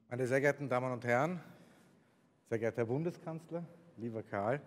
Meine sehr geehrten Damen und Herren, sehr geehrter Herr Bundeskanzler, lieber Karl,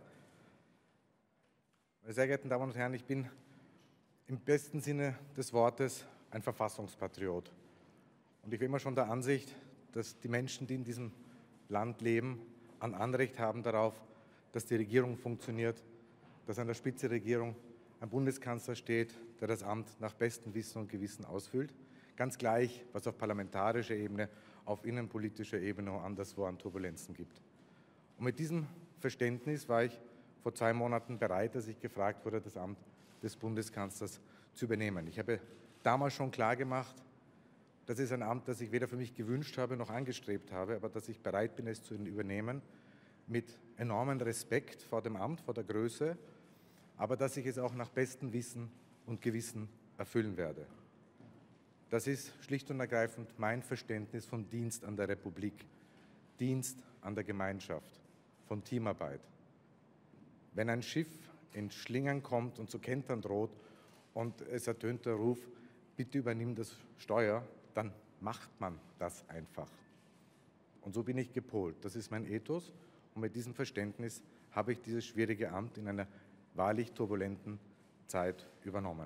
meine sehr geehrten Damen und Herren, ich bin im besten Sinne des Wortes ein Verfassungspatriot. Und ich bin immer schon der Ansicht, dass die Menschen, die in diesem Land leben, ein Anrecht haben darauf, dass die Regierung funktioniert, dass an der Spitze der Regierung ein Bundeskanzler steht, der das Amt nach bestem Wissen und Gewissen ausfüllt. Ganz gleich, was auf parlamentarischer Ebene, auf innenpolitischer Ebene und anderswo an Turbulenzen gibt. Und mit diesem Verständnis war ich vor 2 Monaten bereit, als ich gefragt wurde, das Amt des Bundeskanzlers zu übernehmen. Ich habe damals schon klargemacht, das ist ein Amt, das ich weder für mich gewünscht habe noch angestrebt habe, aber dass ich bereit bin, es zu übernehmen, mit enormem Respekt vor dem Amt, vor der Größe, aber dass ich es auch nach bestem Wissen und Gewissen erfüllen werde. Das ist schlicht und ergreifend mein Verständnis von Dienst an der Republik, Dienst an der Gemeinschaft, von Teamarbeit. Wenn ein Schiff in Schlingern kommt und zu kentern droht und es ertönt der Ruf, bitte übernimm das Steuer, dann macht man das einfach. Und so bin ich gepolt. Das ist mein Ethos und mit diesem Verständnis habe ich dieses schwierige Amt in einer wahrlich turbulenten Zeit übernommen.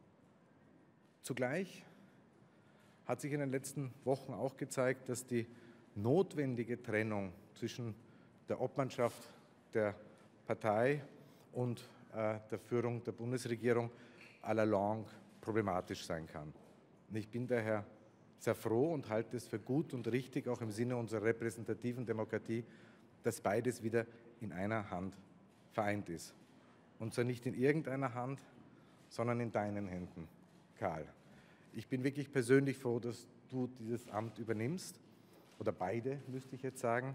Zugleich hat sich in den letzten Wochen auch gezeigt, dass die notwendige Trennung zwischen der Obmannschaft der Partei und der Führung der Bundesregierung à la longue problematisch sein kann. Und ich bin daher sehr froh und halte es für gut und richtig, auch im Sinne unserer repräsentativen Demokratie, dass beides wieder in einer Hand vereint ist. Und zwar nicht in irgendeiner Hand, sondern in deinen Händen, Karl. Ich bin wirklich persönlich froh, dass du dieses Amt übernimmst, oder beide, müsste ich jetzt sagen.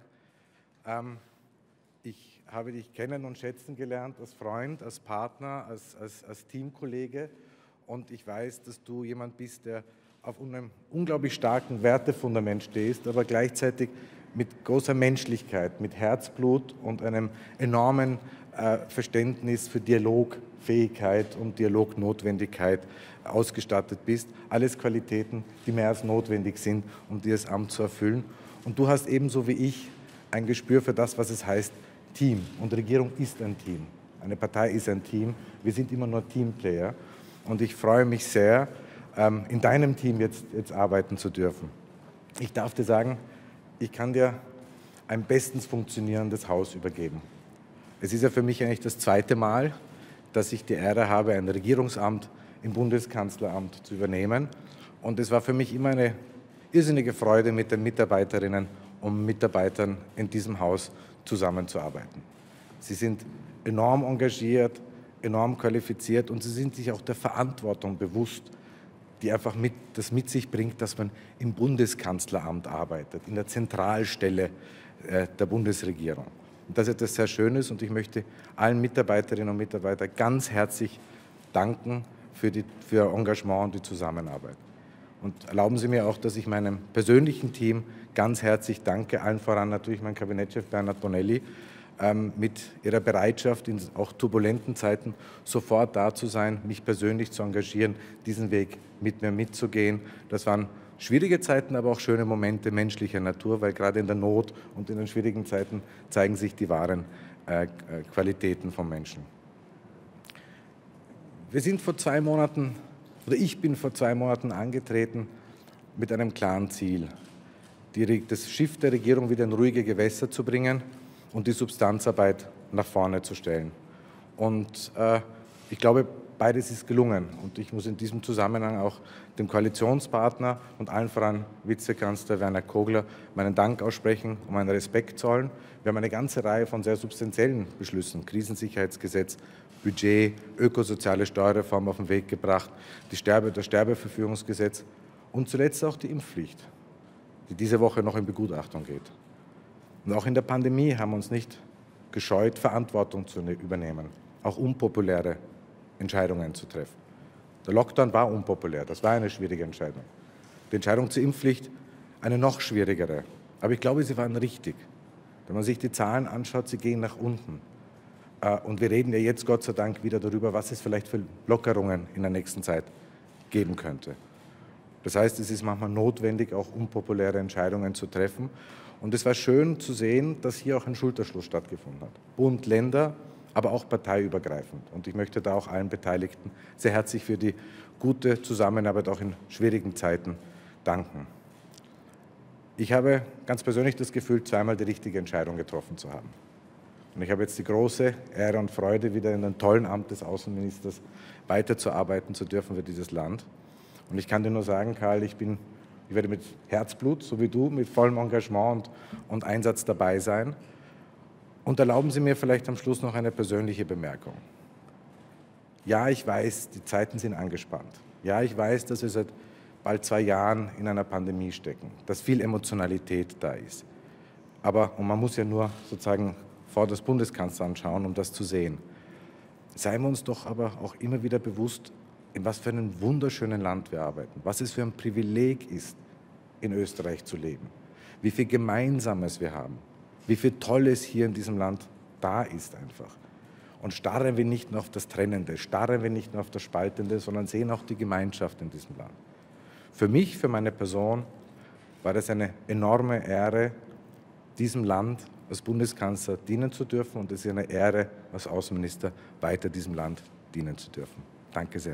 Ich habe dich kennen und schätzen gelernt als Freund, als Partner, als Teamkollege, und ich weiß, dass du jemand bist, der auf einem unglaublich starken Wertefundament stehst, aber gleichzeitig mit großer Menschlichkeit, mit Herzblut und einem enormen Verständnis für Dialogfähigkeit und Dialognotwendigkeit ausgestattet bist. Alles Qualitäten, die mehr als notwendig sind, um dieses Amt zu erfüllen. Und du hast ebenso wie ich ein Gespür für das, was es heißt, Team. Und Regierung ist ein Team. Eine Partei ist ein Team. Wir sind immer nur Teamplayer. Und ich freue mich sehr, in deinem Team jetzt arbeiten zu dürfen. Ich darf dir sagen, ich kann dir ein bestens funktionierendes Haus übergeben. Es ist ja für mich eigentlich das 2. Mal, dass ich die Ehre habe, ein Regierungsamt im Bundeskanzleramt zu übernehmen. Und es war für mich immer eine irrsinnige Freude, mit den Mitarbeiterinnen und Mitarbeitern in diesem Haus zusammenzuarbeiten. Sie sind enorm engagiert, enorm qualifiziert und sie sind sich auch der Verantwortung bewusst, die einfach das mit sich bringt, dass man im Bundeskanzleramt arbeitet, in der Zentralstelle der Bundesregierung. Und das ist etwas sehr Schönes und ich möchte allen Mitarbeiterinnen und Mitarbeitern ganz herzlich danken für ihr Engagement und die Zusammenarbeit. Und erlauben Sie mir auch, dass ich meinem persönlichen Team ganz herzlich danke, allen voran natürlich mein Kabinettschef Bernhard Bonelli, mit ihrer Bereitschaft, in auch turbulenten Zeiten sofort da zu sein, mich persönlich zu engagieren, diesen Weg mit mir mitzugehen. Das waren schwierige Zeiten, aber auch schöne Momente menschlicher Natur, weil gerade in der Not und in den schwierigen Zeiten zeigen sich die wahren Qualitäten von Menschen. Wir sind vor 2 Monaten, oder ich bin vor 2 Monaten angetreten mit einem klaren Ziel, das Schiff der Regierung wieder in ruhige Gewässer zu bringen und die Substanzarbeit nach vorne zu stellen. Und ich glaube, beides ist gelungen. Und ich muss in diesem Zusammenhang auch dem Koalitionspartner und allen voran Vizekanzler Werner Kogler meinen Dank aussprechen und meinen Respekt zollen. Wir haben eine ganze Reihe von sehr substanziellen Beschlüssen, Krisensicherheitsgesetz, Budget, ökosoziale Steuerreform auf den Weg gebracht, das Sterbeverfügungsgesetz und zuletzt auch die Impfpflicht, die diese Woche noch in Begutachtung geht. Und auch in der Pandemie haben wir uns nicht gescheut, Verantwortung zu übernehmen, auch unpopuläre Entscheidungen zu treffen. Der Lockdown war unpopulär, das war eine schwierige Entscheidung. Die Entscheidung zur Impfpflicht eine noch schwierigere. Aber ich glaube, sie waren richtig. Wenn man sich die Zahlen anschaut, sie gehen nach unten. Und wir reden ja jetzt Gott sei Dank wieder darüber, was es vielleicht für Lockerungen in der nächsten Zeit geben könnte. Das heißt, es ist manchmal notwendig, auch unpopuläre Entscheidungen zu treffen. Und es war schön zu sehen, dass hier auch ein Schulterschluss stattgefunden hat. Bund, Länder, aber auch parteiübergreifend. Und ich möchte da auch allen Beteiligten sehr herzlich für die gute Zusammenarbeit auch in schwierigen Zeiten danken. Ich habe ganz persönlich das Gefühl, zweimal die richtige Entscheidung getroffen zu haben. Und ich habe jetzt die große Ehre und Freude, wieder in einem tollen Amt des Außenministers weiterzuarbeiten zu dürfen für dieses Land. Und ich kann dir nur sagen, Karl, ich werde mit Herzblut, so wie du, mit vollem Engagement und Einsatz dabei sein. Und erlauben Sie mir vielleicht am Schluss noch eine persönliche Bemerkung. Ja, ich weiß, die Zeiten sind angespannt. Ja, ich weiß, dass wir seit bald 2 Jahren in einer Pandemie stecken, dass viel Emotionalität da ist. Und man muss ja nur sozusagen vor das Bundeskanzleramt schauen, um das zu sehen. Seien wir uns doch aber auch immer wieder bewusst, in was für einem wunderschönen Land wir arbeiten, was es für ein Privileg ist, in Österreich zu leben, wie viel Gemeinsames wir haben, wie viel Tolles hier in diesem Land da ist einfach. Und starren wir nicht nur auf das Trennende, starren wir nicht nur auf das Spaltende, sondern sehen auch die Gemeinschaft in diesem Land. Für mich, für meine Person, war das eine enorme Ehre, diesem Land als Bundeskanzler dienen zu dürfen, und es ist eine Ehre, als Außenminister weiter diesem Land dienen zu dürfen. Danke sehr.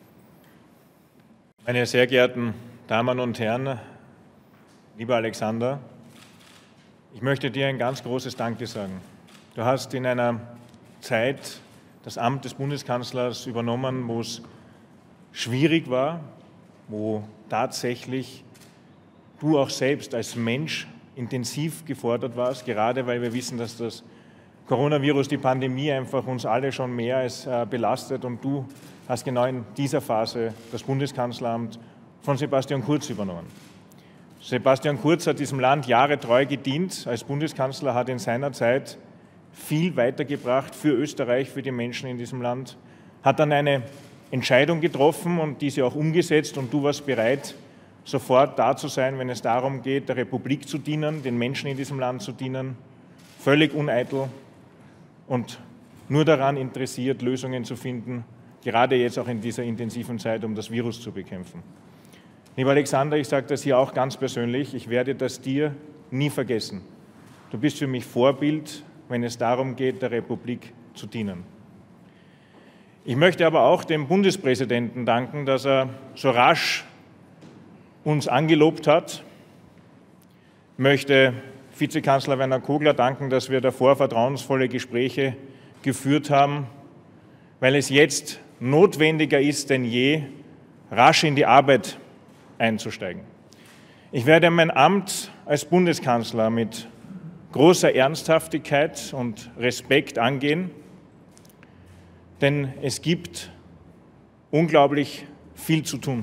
Meine sehr geehrten Damen und Herren, lieber Alexander, ich möchte dir ein ganz großes Danke sagen. Du hast in einer Zeit das Amt des Bundeskanzlers übernommen, wo es schwierig war, wo tatsächlich du auch selbst als Mensch intensiv gefordert warst, gerade weil wir wissen, dass das Coronavirus, die Pandemie einfach uns alle schon mehr als belastet, und du hast genau in dieser Phase das Bundeskanzleramt von Sebastian Kurz übernommen. Sebastian Kurz hat diesem Land jahretreu gedient als Bundeskanzler, hat in seiner Zeit viel weitergebracht für Österreich, für die Menschen in diesem Land, hat dann eine Entscheidung getroffen und diese auch umgesetzt, und du warst bereit, sofort da zu sein, wenn es darum geht, der Republik zu dienen, den Menschen in diesem Land zu dienen, völlig uneitel und nur daran interessiert, Lösungen zu finden, gerade jetzt auch in dieser intensiven Zeit, um das Virus zu bekämpfen. Lieber Alexander, ich sage das hier auch ganz persönlich, ich werde das dir nie vergessen. Du bist für mich Vorbild, wenn es darum geht, der Republik zu dienen. Ich möchte aber auch dem Bundespräsidenten danken, dass er so rasch uns angelobt hat. Ich möchte Vizekanzler Werner Kogler danken, dass wir davor vertrauensvolle Gespräche geführt haben, weil es jetzt notwendiger ist denn je, rasch in die Arbeit einzusteigen. Ich werde mein Amt als Bundeskanzler mit großer Ernsthaftigkeit und Respekt angehen, denn es gibt unglaublich viel zu tun.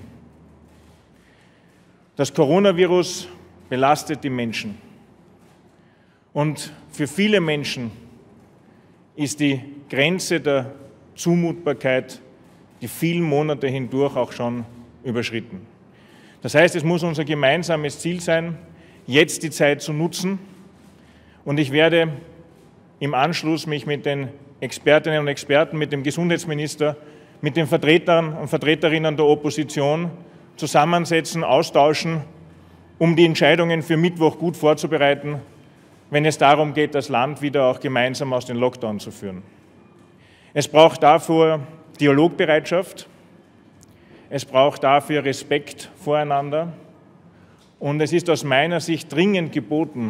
Das Coronavirus belastet die Menschen. Und für viele Menschen ist die Grenze der Zumutbarkeit die vielen Monate hindurch auch schon überschritten. Das heißt, es muss unser gemeinsames Ziel sein, jetzt die Zeit zu nutzen. Und ich werde im Anschluss mich mit den Expertinnen und Experten, mit dem Gesundheitsminister, mit den Vertretern und Vertreterinnen der Opposition zusammensetzen, austauschen, um die Entscheidungen für Mittwoch gut vorzubereiten, wenn es darum geht, das Land wieder auch gemeinsam aus dem Lockdown zu führen. Es braucht dafür Dialogbereitschaft, es braucht dafür Respekt voreinander, und es ist aus meiner Sicht dringend geboten,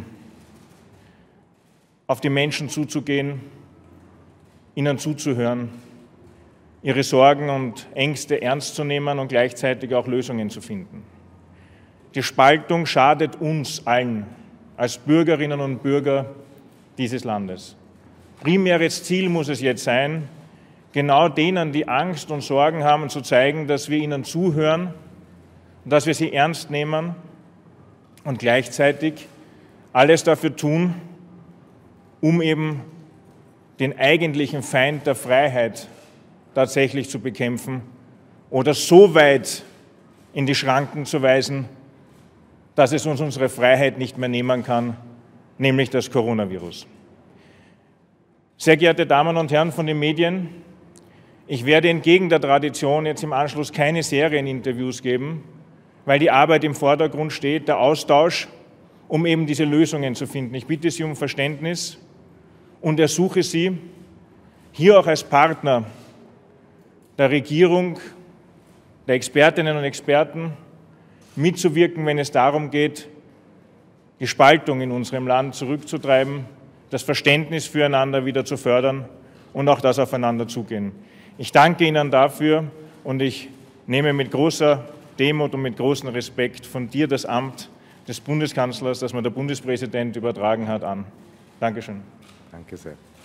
auf die Menschen zuzugehen, ihnen zuzuhören, ihre Sorgen und Ängste ernst zu nehmen und gleichzeitig auch Lösungen zu finden. Die Spaltung schadet uns allen als Bürgerinnen und Bürger dieses Landes. Primäres Ziel muss es jetzt sein, genau denen, die Angst und Sorgen haben, zu zeigen, dass wir ihnen zuhören und dass wir sie ernst nehmen und gleichzeitig alles dafür tun, um eben den eigentlichen Feind der Freiheit tatsächlich zu bekämpfen oder so weit in die Schranken zu weisen, dass es uns unsere Freiheit nicht mehr nehmen kann, nämlich das Coronavirus. Sehr geehrte Damen und Herren von den Medien, ich werde entgegen der Tradition jetzt im Anschluss keine Serieninterviews geben, weil die Arbeit im Vordergrund steht, der Austausch, um eben diese Lösungen zu finden. Ich bitte Sie um Verständnis und ersuche Sie, hier auch als Partner der Regierung, der Expertinnen und Experten mitzuwirken, wenn es darum geht, die Spaltung in unserem Land zurückzutreiben, das Verständnis füreinander wieder zu fördern und auch das Aufeinanderzugehen. Ich danke Ihnen dafür und ich nehme mit großer Demut und mit großem Respekt von dir das Amt des Bundeskanzlers, das mir der Bundespräsident übertragen hat, an. Dankeschön. Danke sehr.